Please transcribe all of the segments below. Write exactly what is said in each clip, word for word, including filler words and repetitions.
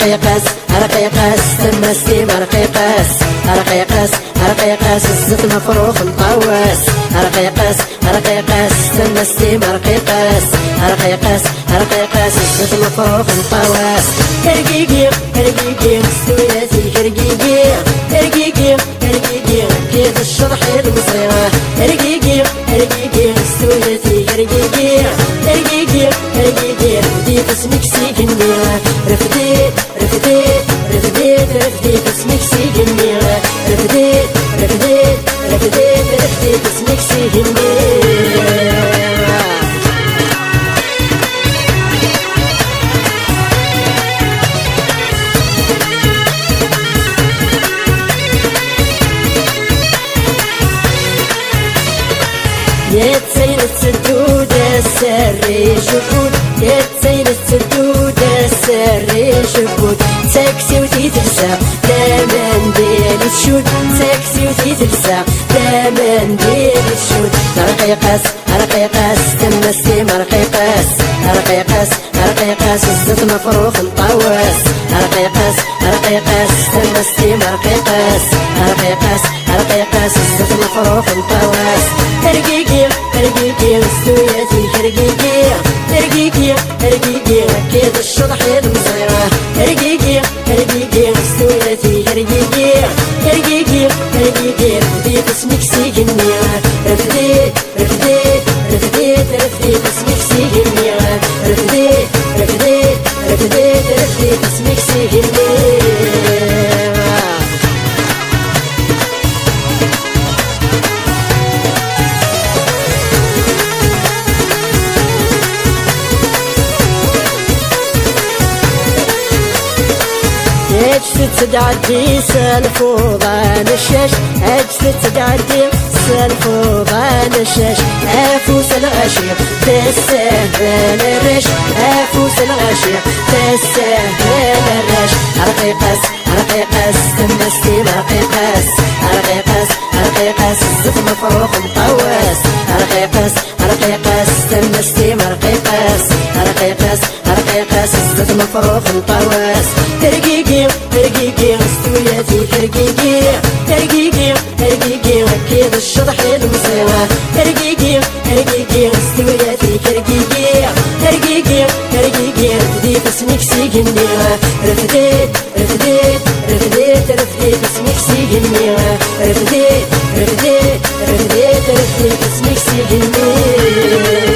رقيقاس رقيقاس تما ستيم رقيقاس رقيقاس رقيقاس الزيت مفروخ مطواس رقيقاس رقيقاس تما ستيم رقيقاس رقيقاس رقيقاس الزيت مفروخ مطواس كرقيقيق كرقيقيق سوياتي كرقيقيق كرقيقيق كرقيقيق كيف الشرح المصيرة كرقيقيق كرقيقيق سوياتي كرقيقيق كرقيقيق كرقيقيق بديت اسمك سيكنيرة رفديت رفديت رفديت رفديت اسمك سيكنيرة رفديت رفديت رفديت رفديت اسمك سيكنيرة يا تسيل السدود السري شبود يا تسيل السدود السري شبود سكسي وتيتلسى لا منديل الشود سكسي وتيتلسى لا منديل الشود رقيقاس رقيقاس تم ستيم رقيقاس رقيقاس رقيقاس الزيت مفروخ مطواس رقيقاس رقيقاس تم ستيم رقيقاس رقيقاس رقيقاس الزيت مفروخ مطواس كرقيقيق كرقيقيق سوياتي كرقيقيق كرقيقيق كرقيقيق كيف الشطح المصيرة كرقيقيق كرقيقيق سوياتي كرقيقيق كرقيقيق كرقيقيق بديت اسمك سيكنيرة رفديت رفديت رفديت رفديت اسمك سيكنيرة رفديت رفديت رفديت رفديت اسمك سيكنيرة اجت تتعدي سالفوضان الشاش اجت تتعدي سالفوضان الشاش افوس الغشيق تستاهل الرش افوس الغشيق تستاهل الرش رقيقاس رقيقاس تم ستيم رقيقاس رقيقاس رقيقاس الزيت مفروخ مطواس رقيقاس رقيقاس تم ستيم رقيقاس رقيقاس رقيقاس الزيت مفروخ مطواس كرقيقيق كرقيقيق سوياتي كرقيقيق كرقيقيق كرقيقيق كيف الشطح المصيرة كرقيقيق كرقيقيق سوياتي كرقيقيق كرقيقيق كرقيقيق بديت اسمك سيكنيرة رفديت رفديت رفديت رفديت اسمك سيكنيرة رفديت رفديت رفديت رفديت اسمك سيكنيرة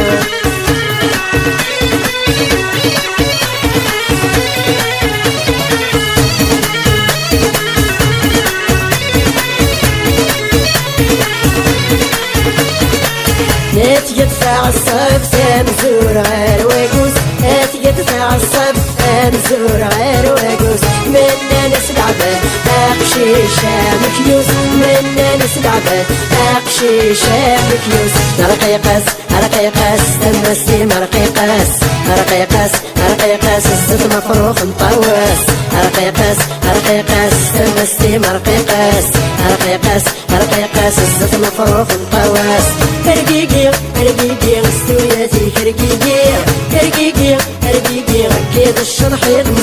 هات يدفع الصب تمزور غير ويقوس هات يدفع الصب تمزور غير ويقوس منا نسمع به اقشيشة مكيوس منا نسمع به اقشيشة مكيوس رقيقاس رقيقاس تم ستيم رقيقاس رقيقاس رقيقاس الزيت مفروخ مطواس رقيقاس رقيقاس تم ستيم رقيقاس رقيقاس رقيقاس الزيت مفروخ مطواس كرقيقيق كرقيقيق سوياتي كرقيقيق كرقيقيق كرقيقيق كيف الشرح